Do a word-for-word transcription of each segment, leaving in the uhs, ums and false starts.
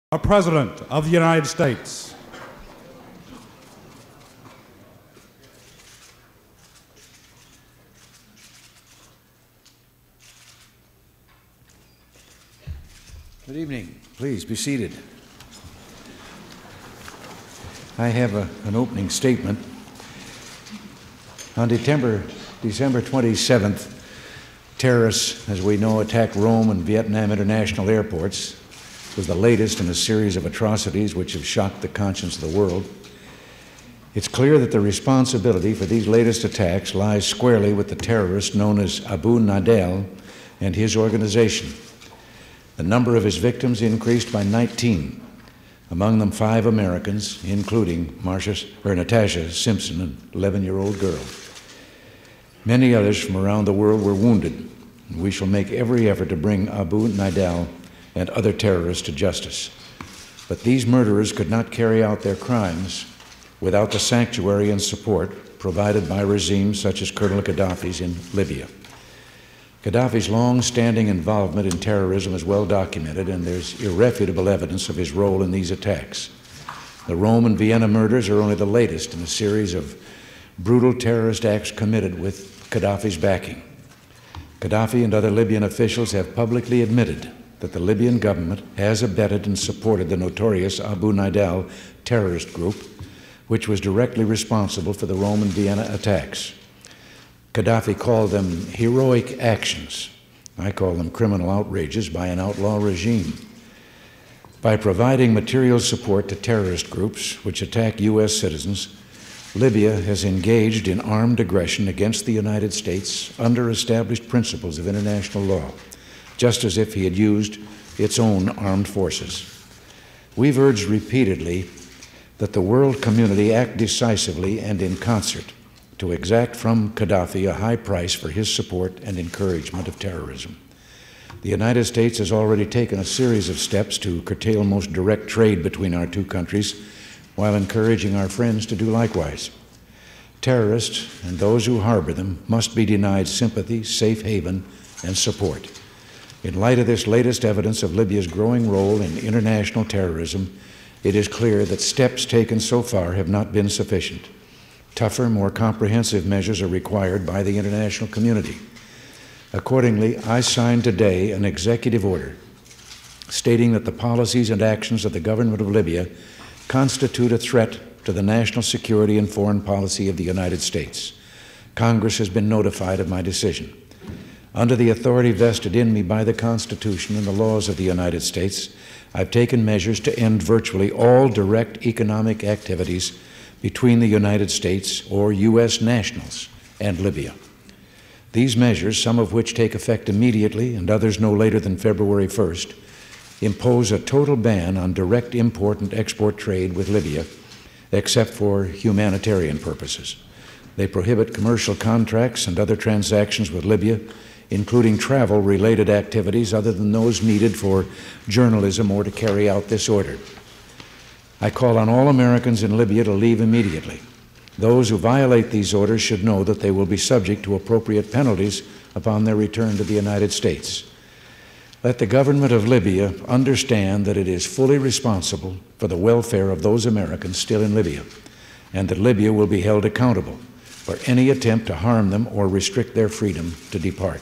A President of the United States. Good evening. Please be seated. I have a, an opening statement. On December, December twenty-seventh, terrorists, as we know, attacked Rome and Vietnam international airports. It was the latest in a series of atrocities which have shocked the conscience of the world. It's clear that the responsibility for these latest attacks lies squarely with the terrorist known as Abu Nadal and his organization. The number of his victims increased by nineteen, among them five Americans, including Marcia, or Natasha Simpson, an eleven-year-old girl. Many others from around the world were wounded, and we shall make every effort to bring Abu Nadal and other terrorists to justice. But these murderers could not carry out their crimes without the sanctuary and support provided by regimes such as Colonel Gaddafi's in Libya. Gaddafi's long-standing involvement in terrorism is well documented, and there's irrefutable evidence of his role in these attacks. The Rome and Vienna murders are only the latest in a series of brutal terrorist acts committed with Gaddafi's backing. Gaddafi and other Libyan officials have publicly admitted that the Libyan government has abetted and supported the notorious Abu Nadal terrorist group, which was directly responsible for the Rome and Vienna attacks. Gaddafi called them heroic actions. I call them criminal outrages by an outlaw regime. By providing material support to terrorist groups which attack U S citizens, Libya has engaged in armed aggression against the United States under established principles of international law, just as if he had used its own armed forces. We've urged repeatedly that the world community act decisively and in concert to exact from Gaddafi a high price for his support and encouragement of terrorism. The United States has already taken a series of steps to curtail most direct trade between our two countries while encouraging our friends to do likewise. Terrorists and those who harbor them must be denied sympathy, safe haven, and support. In light of this latest evidence of Libya's growing role in international terrorism, it is clear that steps taken so far have not been sufficient. Tougher, more comprehensive measures are required by the international community. Accordingly, I signed today an executive order stating that the policies and actions of the government of Libya constitute a threat to the national security and foreign policy of the United States. Congress has been notified of my decision. Under the authority vested in me by the Constitution and the laws of the United States, I've taken measures to end virtually all direct economic activities between the United States or U S nationals and Libya. These measures, some of which take effect immediately and others no later than February first, impose a total ban on direct import and export trade with Libya, except for humanitarian purposes. They prohibit commercial contracts and other transactions with Libya, including travel-related activities other than those needed for journalism or to carry out this order. I call on all Americans in Libya to leave immediately. Those who violate these orders should know that they will be subject to appropriate penalties upon their return to the United States. Let the government of Libya understand that it is fully responsible for the welfare of those Americans still in Libya, and that Libya will be held accountable for any attempt to harm them or restrict their freedom to depart.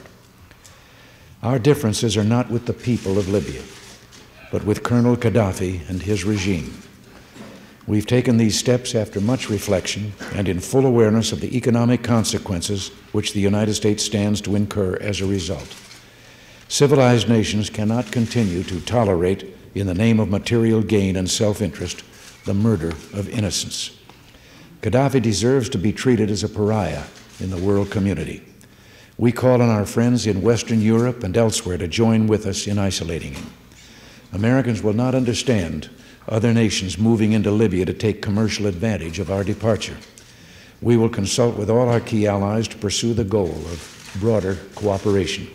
Our differences are not with the people of Libya, but with Colonel Gaddafi and his regime. We've taken these steps after much reflection and in full awareness of the economic consequences which the United States stands to incur as a result. Civilized nations cannot continue to tolerate, in the name of material gain and self-interest, the murder of innocents. Gaddafi deserves to be treated as a pariah in the world community. We call on our friends in Western Europe and elsewhere to join with us in isolating him. Americans will not understand other nations moving into Libya to take commercial advantage of our departure. We will consult with all our key allies to pursue the goal of broader cooperation.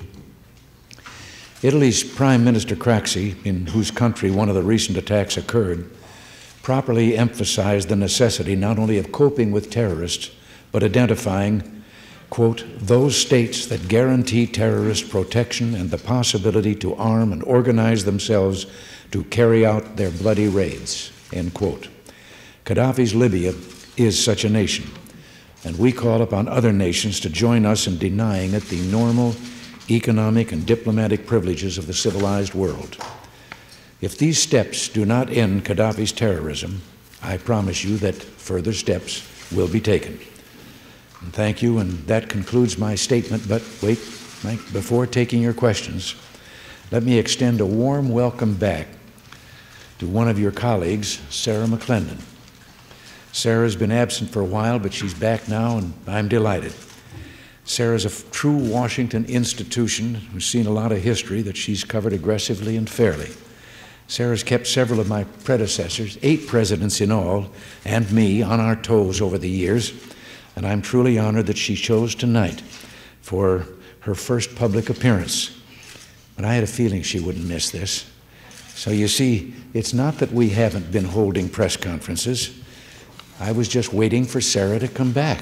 Italy's Prime Minister Craxi, in whose country one of the recent attacks occurred, properly emphasized the necessity not only of coping with terrorists, but identifying quote, those states that guarantee terrorist protection and the possibility to arm and organize themselves to carry out their bloody raids, end quote. Gaddafi's Libya is such a nation, and we call upon other nations to join us in denying it the normal economic and diplomatic privileges of the civilized world. If these steps do not end Gaddafi's terrorism, I promise you that further steps will be taken. And thank you, and that concludes my statement. But wait, Mike, before taking your questions, let me extend a warm welcome back to one of your colleagues, Sarah McClendon. Sarah's been absent for a while, but she's back now, and I'm delighted. Sarah's a true Washington institution who's seen a lot of history that she's covered aggressively and fairly. Sarah's kept several of my predecessors, eight presidents in all, and me on our toes over the years, and I'm truly honored that she chose tonight for her first public appearance. But I had a feeling she wouldn't miss this. So you see, it's not that we haven't been holding press conferences. I was just waiting for Sarah to come back.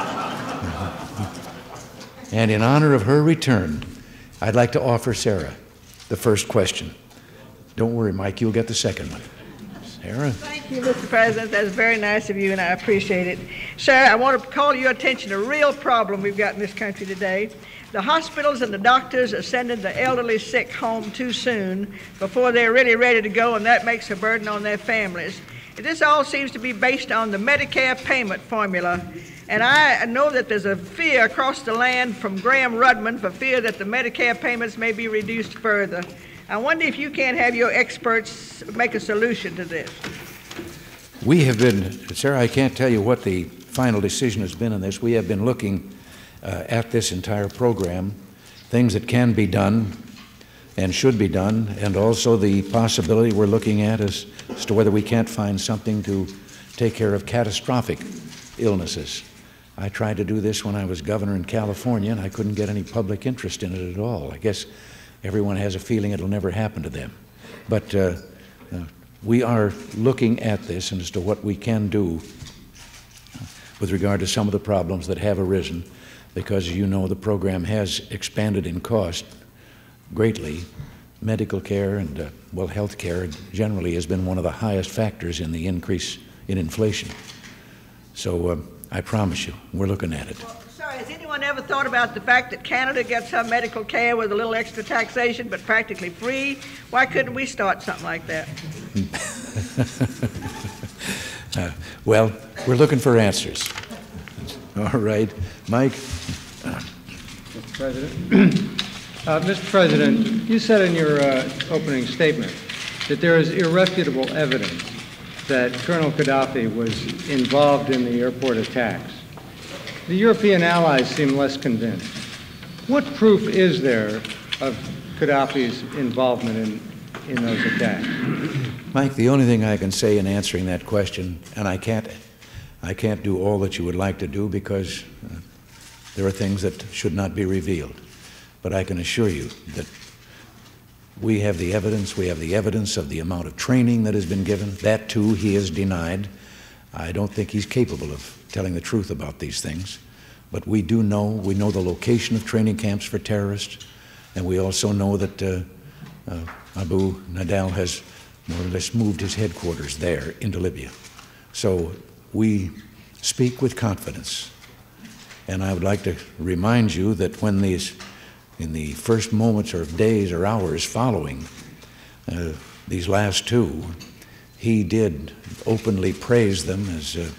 And in honor of her return, I'd like to offer Sarah the first question. Don't worry, Mike, you'll get the second one. Sarah? Thank you, Mister President. That's very nice of you, and I appreciate it. Sir, I want to call your attention to a real problem we've got in this country today. The hospitals and the doctors are sending the elderly sick home too soon before they're really ready to go, and that makes a burden on their families. And this all seems to be based on the Medicare payment formula. And I know that there's a fear across the land from Graham Rudman for fear that the Medicare payments may be reduced further. I wonder if you can't have your experts make a solution to this. We have been, Sarah, I can't tell you what the final decision has been on this. We have been looking uh, at this entire program, things that can be done and should be done, and also the possibility we're looking at as, as to whether we can't find something to take care of catastrophic illnesses. I tried to do this when I was governor in California, and I couldn't get any public interest in it at all. I guess everyone has a feeling it'll never happen to them. But uh, uh, we are looking at this and as to what we can do with regard to some of the problems that have arisen, because, you know, the program has expanded in cost greatly. Medical care and, uh, well, health care generally has been one of the highest factors in the increase in inflation. So uh, I promise you, we're looking at it. Well, sorry, has anyone ever thought about the fact that Canada gets some medical care with a little extra taxation but practically free? Why couldn't we start something like that? uh, well, we're looking for answers. All right. Mike? Mister President. uh, Mister President, you said in your uh, opening statement that there is irrefutable evidence that Colonel Gaddafi was involved in the airport attacks. The European allies seem less convinced. What proof is there of Gaddafi's involvement in, in those attacks? Mike, the only thing I can say in answering that question, and I can't, I can't do all that you would like to do because uh, there are things that should not be revealed. But I can assure you that we have the evidence. We have the evidence of the amount of training that has been given. That, too, he has denied. I don't think he's capable of telling the truth about these things. But we do know, we know the location of training camps for terrorists, and we also know that uh, uh, Abu Nadal has more or less moved his headquarters there into Libya. So we speak with confidence. And I would like to remind you that when these in the first moments or days or hours following uh, these last two, he did openly praise them as uh,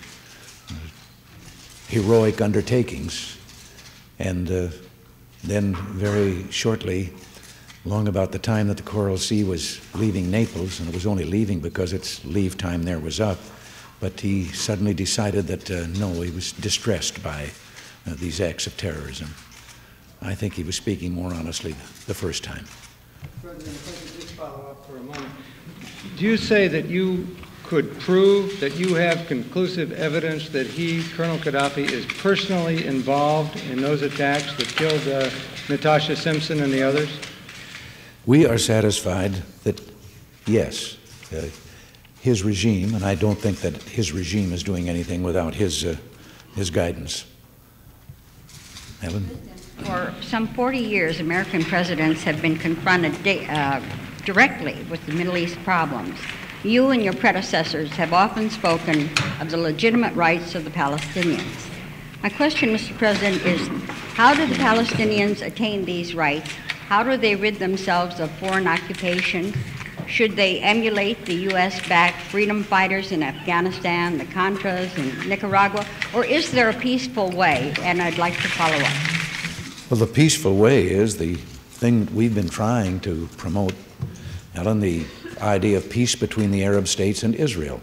heroic undertakings. And uh, then very shortly, long about the time that the Coral Sea was leaving Naples, and it was only leaving because its leave time there was up, but he suddenly decided that uh, no, he was distressed by uh, these acts of terrorism. I think he was speaking more honestly the first time. President, if I could just follow up for a moment. Do you say that you could prove that you have conclusive evidence that he, Colonel Gaddafi, is personally involved in those attacks that killed uh, Natasha Simpson and the others? We are satisfied that, yes, uh, his regime, and I don't think that his regime is doing anything without his, uh, his guidance. Helen? For some forty years, American presidents have been confronted di- uh, directly with the Middle East problems. You and your predecessors have often spoken of the legitimate rights of the Palestinians. My question, Mister President, is how do the Palestinians attain these rights? How do they rid themselves of foreign occupation? Should they emulate the U S-backed freedom fighters in Afghanistan, the Contras in Nicaragua, or is there a peaceful way? And I'd like to follow up. Well, the peaceful way is the thing that we've been trying to promote, Ellen, the idea of peace between the Arab states and Israel.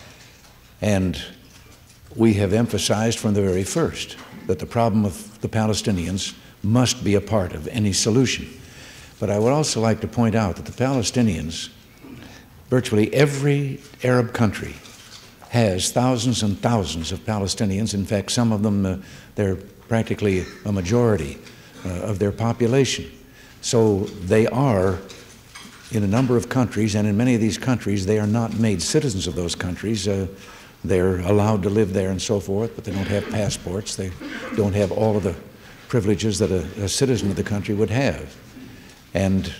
And we have emphasized from the very first that the problem of the Palestinians must be a part of any solution. But I would also like to point out that the Palestinians, virtually every Arab country has thousands and thousands of Palestinians. In fact, some of them, uh, they're practically a majority uh, of their population. So they are in a number of countries, and in many of these countries, they are not made citizens of those countries. Uh, they're allowed to live there and so forth, but they don't have passports. They don't have all of the privileges that a, a citizen of the country would have. And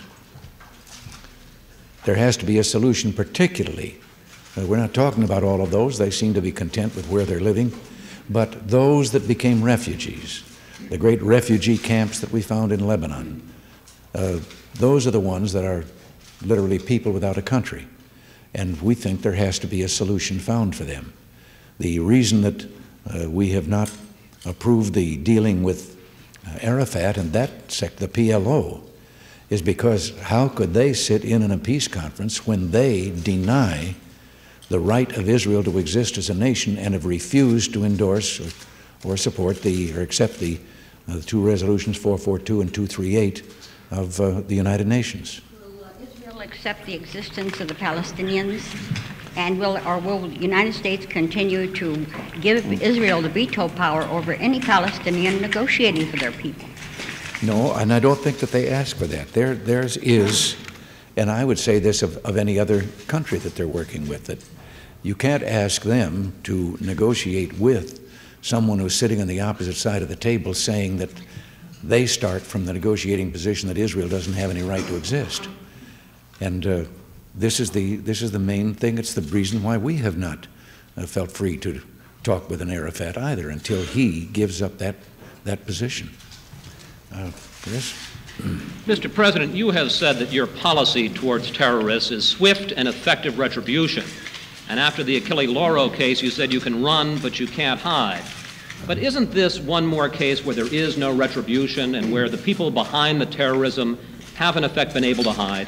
there has to be a solution, particularly. Uh, we're not talking about all of those. They seem to be content with where they're living. But those that became refugees, the great refugee camps that we found in Lebanon, uh, those are the ones that are literally people without a country. And we think there has to be a solution found for them. The reason that uh, we have not approved the dealing with uh, Arafat and that sect, the P L O, is because how could they sit in in a peace conference when they deny the right of Israel to exist as a nation and have refused to endorse or, or support the or accept the, uh, the two resolutions four forty-two and two thirty-eight of uh, the United Nations? Will uh, Israel accept the existence of the Palestinians, and will or will the United States continue to give Israel the veto power over any Palestinian negotiating for their people? No, and I don't think that they ask for that. There, theirs is, and I would say this of, of any other country that they're working with, that you can't ask them to negotiate with someone who's sitting on the opposite side of the table saying that they start from the negotiating position that Israel doesn't have any right to exist. And uh, this is the this is the main thing. It's the reason why we have not uh, felt free to talk with an Arafat either until he gives up that that position. Uh, Chris? Mister President, you have said that your policy towards terrorists is swift and effective retribution. And after the Achille Lauro case, you said you can run, but you can't hide. But isn't this one more case where there is no retribution and where the people behind the terrorism have, in effect, been able to hide?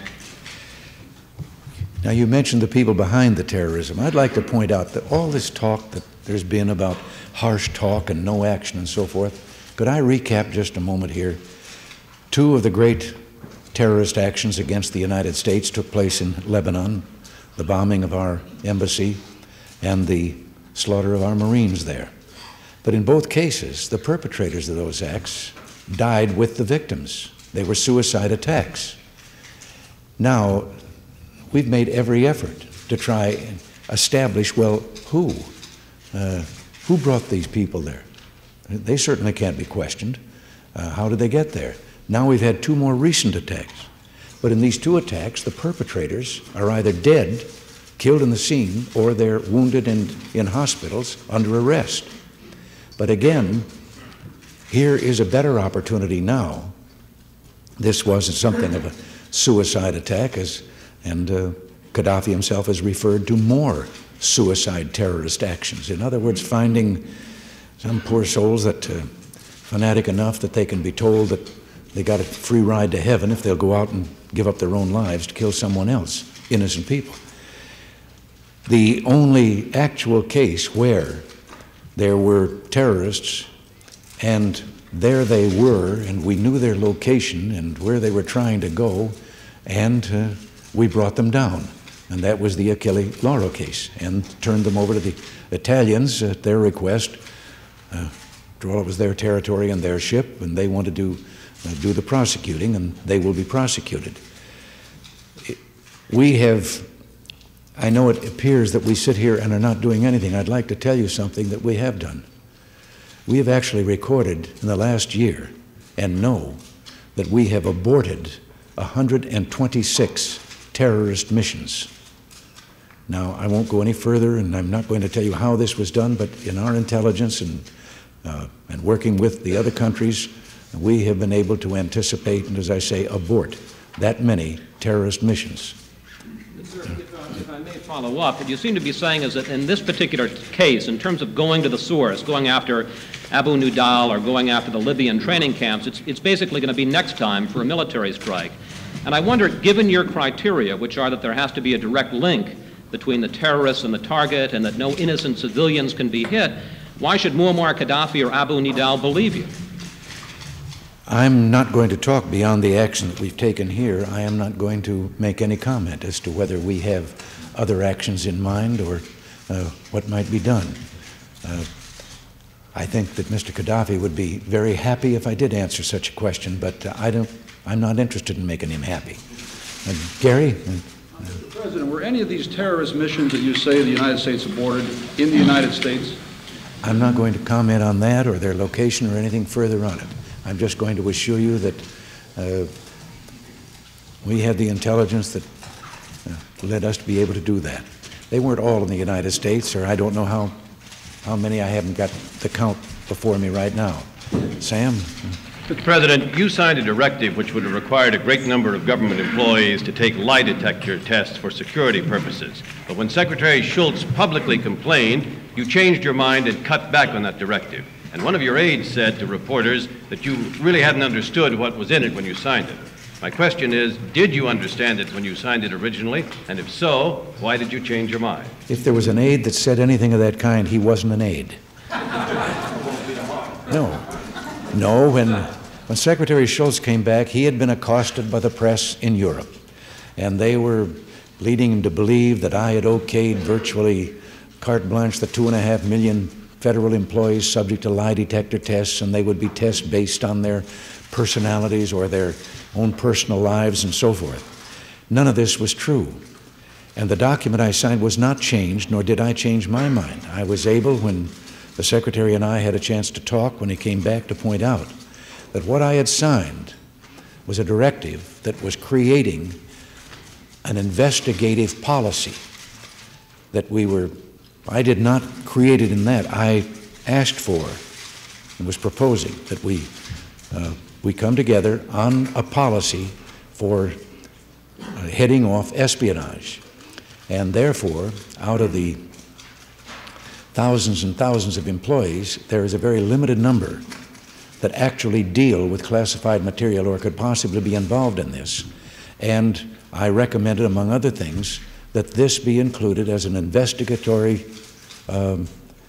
Now, you mentioned the people behind the terrorism. I'd like to point out that all this talk that there's been about harsh talk and no action and so forth, could I recap just a moment here? Two of the great terrorist actions against the United States took place in Lebanon, the bombing of our embassy and the slaughter of our Marines there. But in both cases, the perpetrators of those acts died with the victims. They were suicide attacks. Now, we've made every effort to try and establish, well, who? Uh, who brought these people there? They certainly can't be questioned. Uh, how did they get there? Now we've had two more recent attacks. But in these two attacks, the perpetrators are either dead, killed in the scene, or they're wounded and in hospitals under arrest. But again, here is a better opportunity now. This wasn't something of a suicide attack, as, and uh, Gaddafi himself has referred to more suicide terrorist actions. In other words, finding some poor souls that uh, fanatic enough that they can be told that they got a free ride to heaven if they'll go out and give up their own lives to kill someone else, innocent people. The only actual case where there were terrorists and there they were and we knew their location and where they were trying to go, and uh, we brought them down. And that was the Achille Lauro case, and turned them over to the Italians at their request. Uh, after all, it was their territory and their ship, and they wanted to uh, do the prosecuting, and they will be prosecuted. It, we have, I know it appears that we sit here and are not doing anything. I'd like to tell you something that we have done. We have actually recorded in the last year and know that we have aborted one hundred twenty-six terrorist missions. Now, I won't go any further, and I'm not going to tell you how this was done, but in our intelligence and, uh, and working with the other countries, we have been able to anticipate and, as I say, abort that many terrorist missions. Sir, if, uh, if I may follow up, what you seem to be saying is that in this particular case, in terms of going to the source, going after Abu Nidal or going after the Libyan training camps, it's, it's basically going to be next time for a military strike. And I wonder, given your criteria, which are that there has to be a direct link between the terrorists and the target and that no innocent civilians can be hit, why should Muammar Gaddafi or Abu Nidal believe you? I'm not going to talk beyond the action that we've taken here. I am not going to make any comment as to whether we have other actions in mind or uh, what might be done. Uh, I think that Mister Gaddafi would be very happy if I did answer such a question, but uh, I don't, I'm not interested in making him happy. Uh, Gary? Uh, Mister President, were any of these terrorist missions that you say the United States aborted in the United States? I'm not going to comment on that or their location or anything further on it. I'm just going to assure you that uh, we had the intelligence that uh, led us to be able to do that. They weren't all in the United States, or I don't know how, how many. I haven't got the count before me right now. Sam? Mister President, you signed a directive which would have required a great number of government employees to take lie detector tests for security purposes. But when Secretary Shultz publicly complained, you changed your mind and cut back on that directive. And one of your aides said to reporters that you really hadn't understood what was in it when you signed it. My question is, did you understand it when you signed it originally? And if so, why did you change your mind? If there was an aide that said anything of that kind, he wasn't an aide. No. No, when, when Secretary Shultz came back, he had been accosted by the press in Europe. And they were leading him to believe that I had okayed virtually carte blanche the two and a half million federal employees subject to lie detector tests, and they would be tests based on their personalities or their own personal lives and so forth. None of this was true. And the document I signed was not changed, nor did I change my mind. I was able, when the Secretary and I had a chance to talk, when he came back, to point out that what I had signed was a directive that was creating an investigative policy that we were I did not create it in that. I asked for and was proposing that we, uh, we come together on a policy for uh, heading off espionage. And therefore, out of the thousands and thousands of employees, there is a very limited number that actually deal with classified material or could possibly be involved in this. And I recommended, among other things, that this be included as an investigatory um,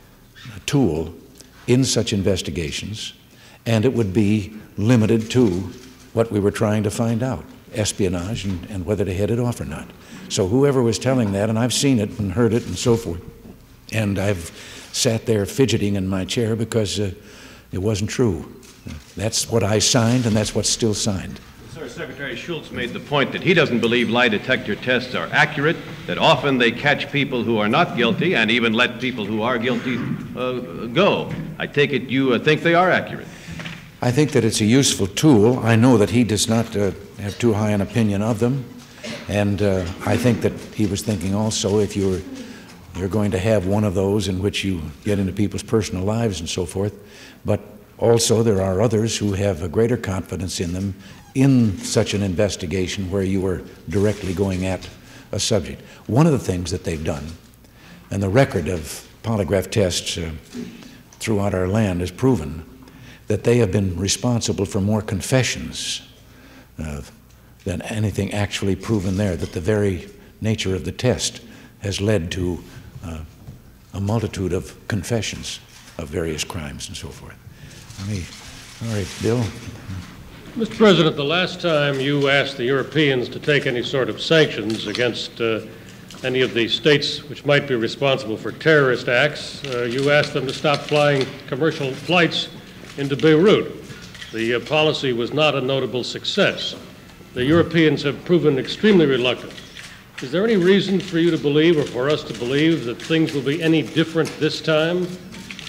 tool in such investigations, and it would be limited to what we were trying to find out, espionage and, and whether to head it off or not. So whoever was telling that, and I've seen it and heard it and so forth, and I've sat there fidgeting in my chair because uh, it wasn't true. That's what I signed, and that's what's still signed. Sir, Secretary Shultz made the point that he doesn't believe lie detector tests are accurate, that often they catch people who are not guilty and even let people who are guilty uh, go. I take it you uh, think they are accurate. I think that it's a useful tool. I know that he does not uh, have too high an opinion of them, and uh, I think that he was thinking also, if you're, you're going to have one of those in which you get into people's personal lives and so forth, but also there are others who have a greater confidence in them in such an investigation where you are directly going at a subject. One of the things that they've done, and the record of polygraph tests uh, throughout our land has proven, that they have been responsible for more confessions uh, than anything actually proven there, that the very nature of the test has led to uh, a multitude of confessions of various crimes and so forth. I mean, all right, Bill. Mister President, the last time you asked the Europeans to take any sort of sanctions against uh, any of the states which might be responsible for terrorist acts, uh, you asked them to stop flying commercial flights into Beirut. The uh, policy was not a notable success. The Europeans have proven extremely reluctant. Is there any reason for you to believe, or for us to believe, that things will be any different this time,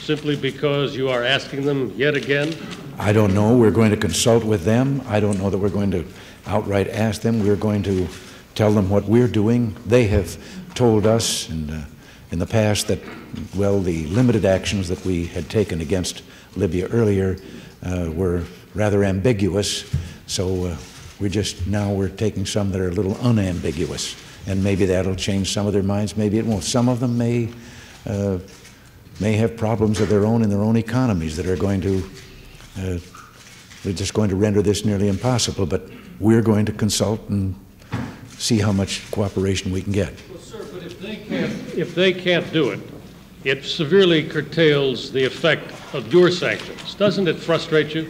simply because you are asking them yet again? I don't know. We're going to consult with them. I don't know that we're going to outright ask them. We're going to tell them what we're doing. They have told us in, uh, in the past that, well, the limited actions that we had taken against Libya earlier uh, were rather ambiguous. So uh, we're just, now we're taking some that are a little unambiguous. And maybe that'll change some of their minds. Maybe it won't. Some of them may, uh, may have problems of their own in their own economies that are going to Uh, they're just going to render this nearly impossible, but we're going to consult and see how much cooperation we can get. Well, sir, but if they can't, if they can't do it, it severely curtails the effect of your sanctions. Doesn't it frustrate you?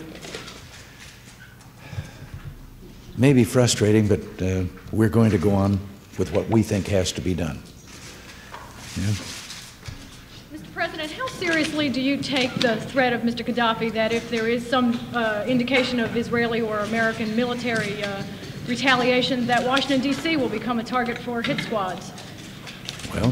Maybe frustrating, but uh, we're going to go on with what we think has to be done. Yeah. Mister President, how seriously do you take the threat of Mister Gaddafi that if there is some uh, indication of Israeli or American military uh, retaliation, that Washington, D C will become a target for hit squads? Well,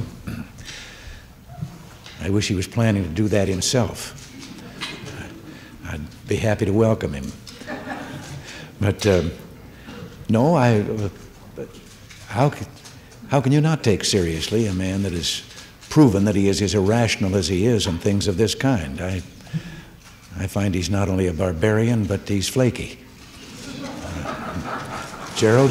I wish he was planning to do that himself. I'd be happy to welcome him. But uh, no, I. Uh, how, how can you not take seriously a man that is proven that he is as irrational as he is and things of this kind? I, I find he's not only a barbarian, but he's flaky. Uh, Gerald?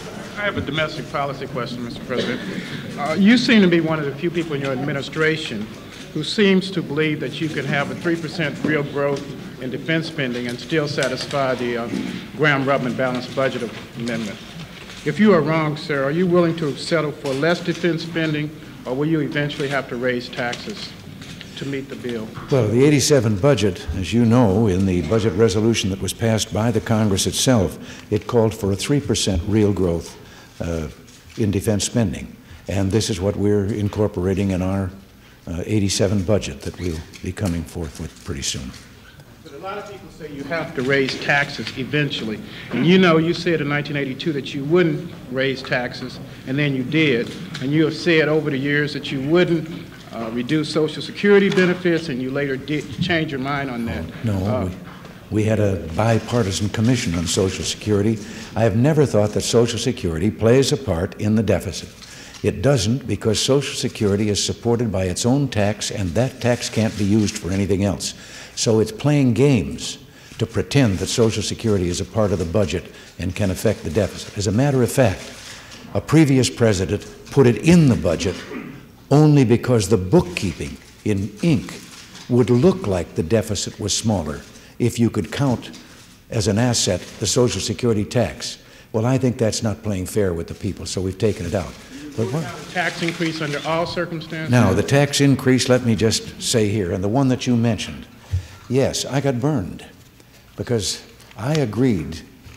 I have a domestic policy question, Mister President. Uh, you seem to be one of the few people in your administration who seems to believe that you can have a three percent real growth in defense spending and still satisfy the uh, Graham-Rubin balanced budget amendment. If you are wrong, sir, are you willing to settle for less defense spending, or will you eventually have to raise taxes to meet the bill? Well, the eighty-seven budget, as you know, in the budget resolution that was passed by the Congress itself, it called for a three percent real growth uh, in defense spending. And this is what we're incorporating in our uh, eighty-seven budget that we'll be coming forth with pretty soon. But a lot of people say you have to raise taxes eventually. And you know, you said in nineteen eighty-two that you wouldn't raise taxes, and then you did. And you have said over the years that you wouldn't uh, reduce Social Security benefits, and you later did change your mind on that. No, Uh, we, we had a bipartisan commission on Social Security. I have never thought that Social Security plays a part in the deficit. It doesn't, because Social Security is supported by its own tax, and that tax can't be used for anything else. So it's playing games to pretend that Social Security is a part of the budget and can affect the deficit. As a matter of fact, a previous president put it in the budget only because the bookkeeping in ink would look like the deficit was smaller if you could count as an asset the Social Security tax. Well, I think that's not playing fair with the people, so we've taken it out. But what? Tax increase under all circumstances? Now, the tax increase, let me just say here, and the one that you mentioned, yes, I got burned because I agreed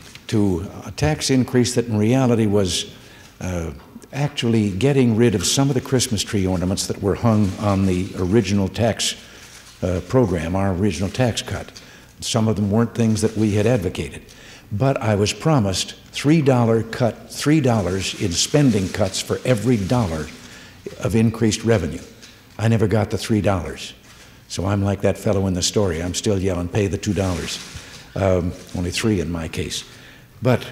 to a tax increase that in reality was uh, actually getting rid of some of the Christmas tree ornaments that were hung on the original tax uh, program, our original tax cut. Some of them weren't things that we had advocated. But I was promised three dollar cut, three dollars in spending cuts for every dollar of increased revenue. I never got the three dollars. So I'm like that fellow in the story. I'm still yelling, pay the two dollars. Um, only three in my case. But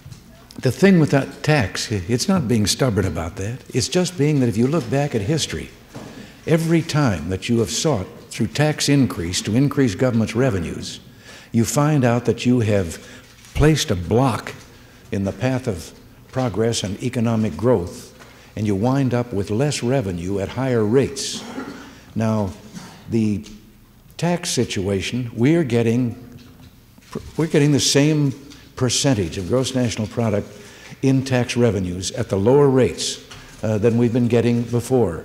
the thing with that tax, it's not being stubborn about that. It's just being that if you look back at history, every time that you have sought through tax increase to increase government's revenues, you find out that you have placed a block in the path of progress and economic growth, and you wind up with less revenue at higher rates. Now, the tax situation, we're getting, we're getting the same percentage of gross national product in tax revenues at the lower rates uh, than we've been getting before.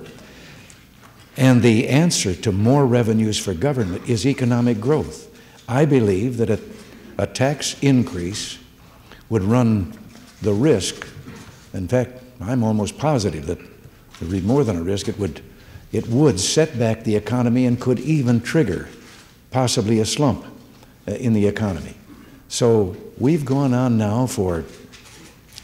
And the answer to more revenues for government is economic growth. I believe that a, a tax increase would run the risk, in fact, I'm almost positive that it would be more than a risk, it would, it would set back the economy and could even trigger possibly a slump uh, in the economy. So we've gone on now for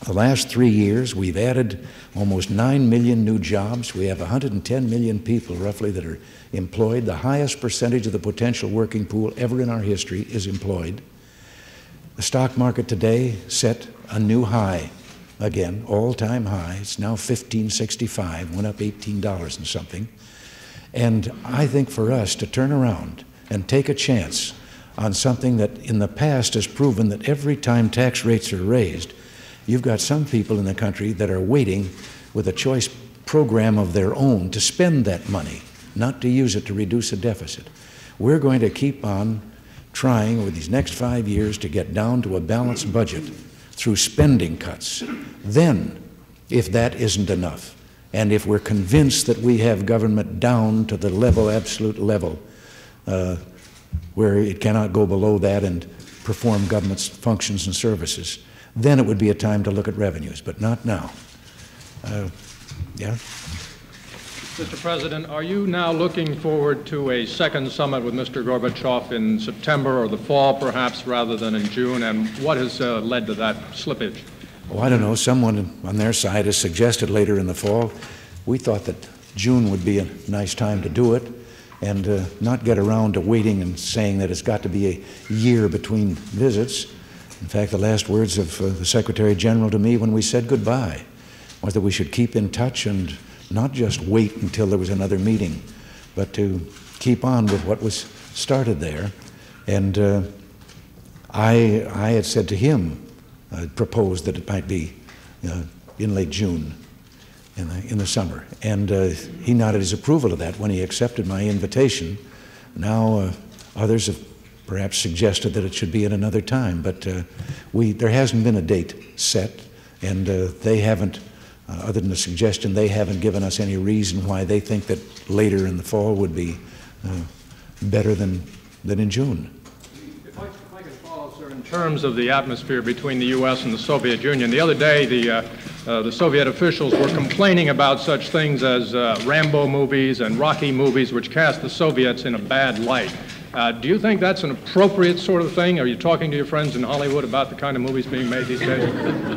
The last three years, we've added almost nine million new jobs. We have one hundred ten million people, roughly, that are employed. The highest percentage of the potential working pool ever in our history is employed. The stock market today set a new high, again, all-time high. It's now fifteen sixty-five, went up eighteen dollars and something. And I think for us to turn around and take a chance on something that in the past has proven that every time tax rates are raised, you've got some people in the country that are waiting with a choice program of their own to spend that money, not to use it to reduce a deficit. We're going to keep on trying over these next five years to get down to a balanced budget through spending cuts. Then, if that isn't enough, and if we're convinced that we have government down to the level, absolute level, uh, where it cannot go below that and perform government's functions and services, then it would be a time to look at revenues, but not now. Uh, yeah? Mister President, are you now looking forward to a second summit with Mister Gorbachev in September or the fall, perhaps, rather than in June? And what has uh, led to that slippage? Oh, I don't know. Someone on their side has suggested later in the fall. We thought that June would be a nice time to do it and uh, not get around to waiting and saying that it's got to be a year between visits. In fact, the last words of uh, the Secretary General to me when we said goodbye was that we should keep in touch and not just wait until there was another meeting, but to keep on with what was started there. And uh, I, I had said to him, I proposed that it might be uh, in late June, in the, in the summer. And uh, he nodded his approval of that when he accepted my invitation. Now uh, others have perhaps suggested that it should be at another time, but uh, we, there hasn't been a date set, and uh, they haven't, uh, other than a suggestion, they haven't given us any reason why they think that later in the fall would be uh, better than, than in June. If I, if I can follow, sir, in terms of the atmosphere between the U S and the Soviet Union, the other day the, uh, uh, the Soviet officials were complaining about such things as uh, Rambo movies and Rocky movies, which cast the Soviets in a bad light. Uh, do you think that's an appropriate sort of thing? Are you talking to your friends in Hollywood about the kind of movies being made these days?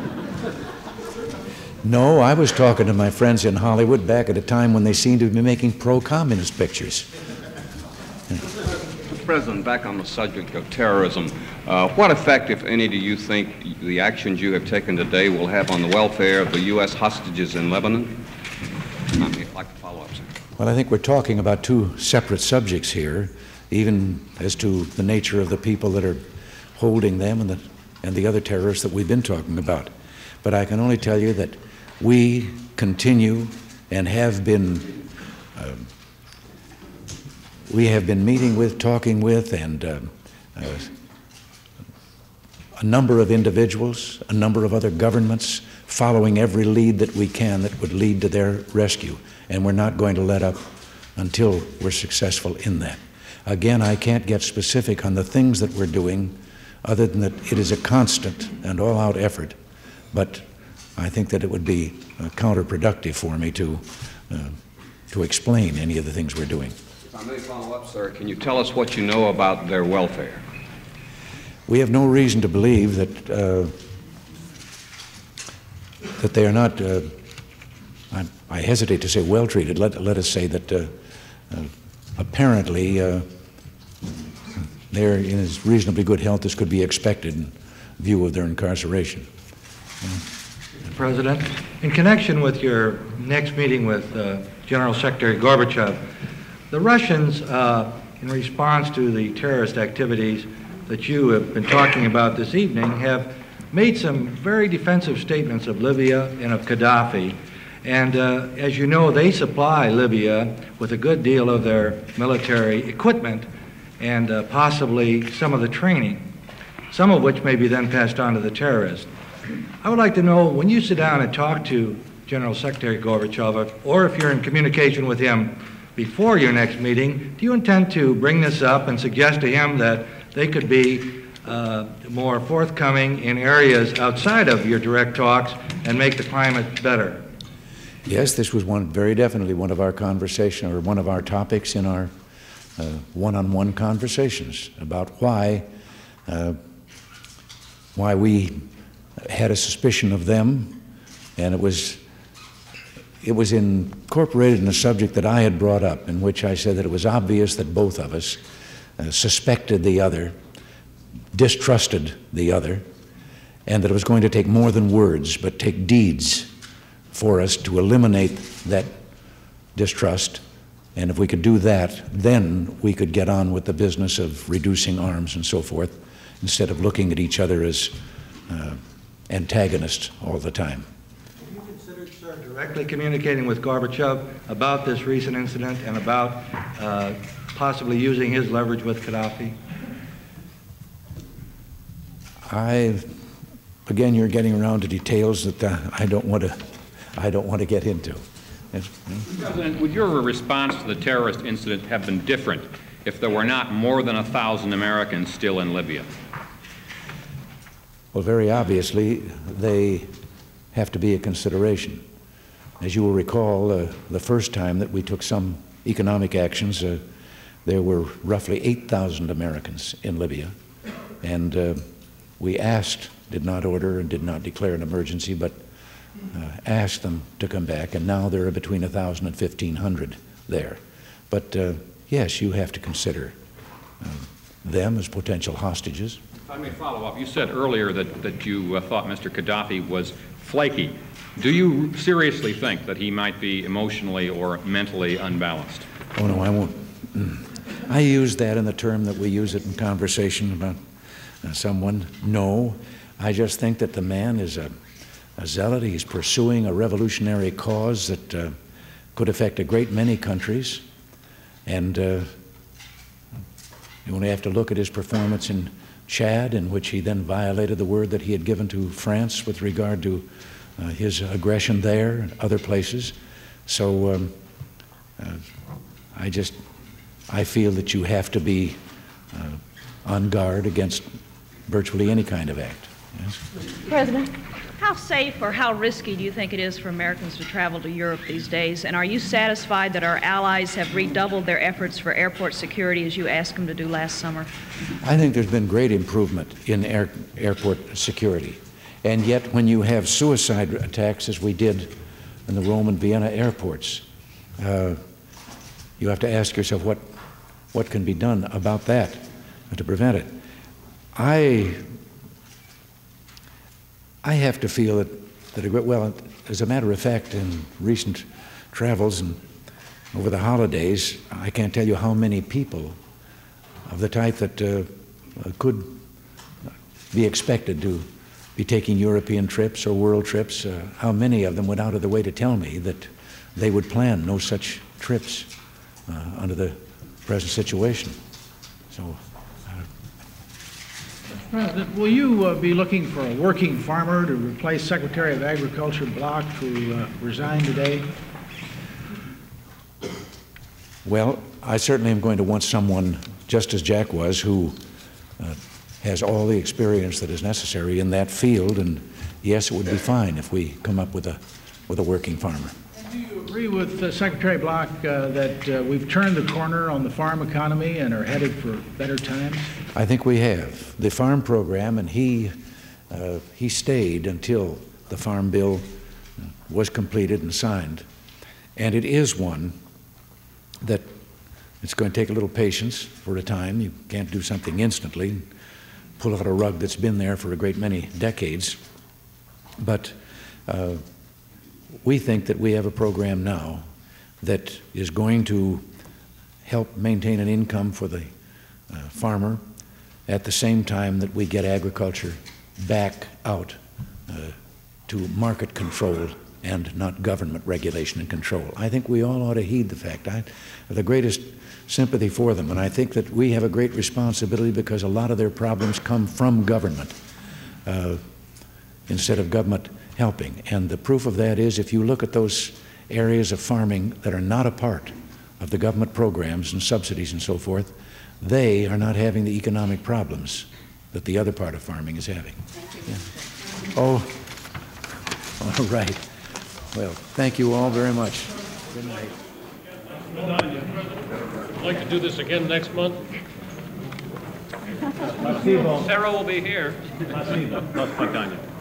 No, I was talking to my friends in Hollywood back at a time when they seemed to be making pro-communist pictures. Mister President, back on the subject of terrorism, uh, what effect, if any, do you think the actions you have taken today will have on the welfare of the U S hostages in Lebanon? I'd like to follow up, sir. Well, I think we're talking about two separate subjects here, even as to the nature of the people that are holding them and the, and the other terrorists that we've been talking about. But I can only tell you that we continue and have been, uh, we have been meeting with, talking with, and uh, uh, a number of individuals, a number of other governments, following every lead that we can that would lead to their rescue. And we're not going to let up until we're successful in that. Again, I can't get specific on the things that we're doing, other than that it is a constant and all-out effort. But I think that it would be uh, counterproductive for me to, uh, to explain any of the things we're doing. If I may follow up, sir, can you tell us what you know about their welfare? We have no reason to believe that, uh, that they are not, uh, I, I hesitate to say well-treated. Let, let us say that uh, uh, apparently uh, they're in as reasonably good health as could be expected in view of their incarceration. Mister President, in connection with your next meeting with uh, General Secretary Gorbachev, the Russians, uh, in response to the terrorist activities that you have been talking about this evening, have made some very defensive statements of Libya and of Gaddafi. And uh, as you know, they supply Libya with a good deal of their military equipment and uh, possibly some of the training, some of which may be then passed on to the terrorists. I would like to know, when you sit down and talk to General Secretary Gorbachev, or if you're in communication with him before your next meeting, do you intend to bring this up and suggest to him that they could be uh, more forthcoming in areas outside of your direct talks and make the climate better? Yes, this was one, very definitely one of our conversation, or one of our topics in our uh, one-on-one conversations about why, uh, why we had a suspicion of them, and it was it was incorporated in a subject that I had brought up, in which I said that it was obvious that both of us uh, suspected the other, distrusted the other, and that it was going to take more than words, but take deeds for us to eliminate that distrust. And if we could do that, then we could get on with the business of reducing arms and so forth, instead of looking at each other as uh, antagonists all the time. Have you considered, sir, directly communicating with Gorbachev about this recent incident and about uh, possibly using his leverage with Gaddafi? I, again, you're getting around to details that uh, I don't want to, I don't want to get into. Yes. President, would your response to the terrorist incident have been different if there were not more than a thousand Americans still in Libya? Well, very obviously, they have to be a consideration. As you will recall, uh, the first time that we took some economic actions, uh, there were roughly eight thousand Americans in Libya, and uh, we asked, did not order and did not declare an emergency, but uh, asked them to come back, and now there are between one thousand and fifteen hundred there. But uh, yes, you have to consider uh, them as potential hostages. If I may follow up, you said earlier that, that you uh, thought Mister Gaddafi was flaky. Do you seriously think that he might be emotionally or mentally unbalanced? Oh, no, I won't. I use that in the term that we use it in conversation about uh, someone. No, I just think that the man is a, a zealot. He's pursuing a revolutionary cause that uh, could affect a great many countries. And uh, you only have to look at his performance in Chad, in which he then violated the word that he had given to France with regard to uh, his aggression there and other places. So um, uh, I just, I feel that you have to be uh, on guard against virtually any kind of act. Yes? President, how safe or how risky do you think it is for Americans to travel to Europe these days? And are you satisfied that our allies have redoubled their efforts for airport security as you asked them to do last summer? I think there's been great improvement in air, airport security. And yet when you have suicide attacks, as we did in the Rome and Vienna airports, uh, you have to ask yourself what, what can be done about that to prevent it. I I have to feel that, that, well, as a matter of fact, in recent travels and over the holidays, I can't tell you how many people of the type that uh, could be expected to be taking European trips or world trips, uh, how many of them went out of their way to tell me that they would plan no such trips uh, under the present situation. So. President, will you uh, be looking for a working farmer to replace Secretary of Agriculture Block, who uh, resigned today? Well, I certainly am going to want someone, just as Jack was, who uh, has all the experience that is necessary in that field, and yes, it would be fine if we come up with a, with a working farmer. Do you agree with uh, Secretary Block uh, that uh, we've turned the corner on the farm economy and are headed for better times? I think we have. The farm program, and he, uh, he stayed until the farm bill was completed and signed. And it is one that it's going to take a little patience for a time. You can't do something instantly, pull out a rug that's been there for a great many decades. But uh, we think that we have a program now that is going to help maintain an income for the uh, farmer at the same time that we get agriculture back out uh, to market control and not government regulation and control. I think we all ought to heed the fact. I have the greatest sympathy for them, and I think that we have a great responsibility because a lot of their problems come from government uh, instead of government helping. And the proof of that is if you look at those areas of farming that are not a part of the government programs and subsidies and so forth, they are not having the economic problems that the other part of farming is having. Yeah. Oh, all right. Well, thank you all very much. Good night. I'd like to do this again next month. Sarah will be here.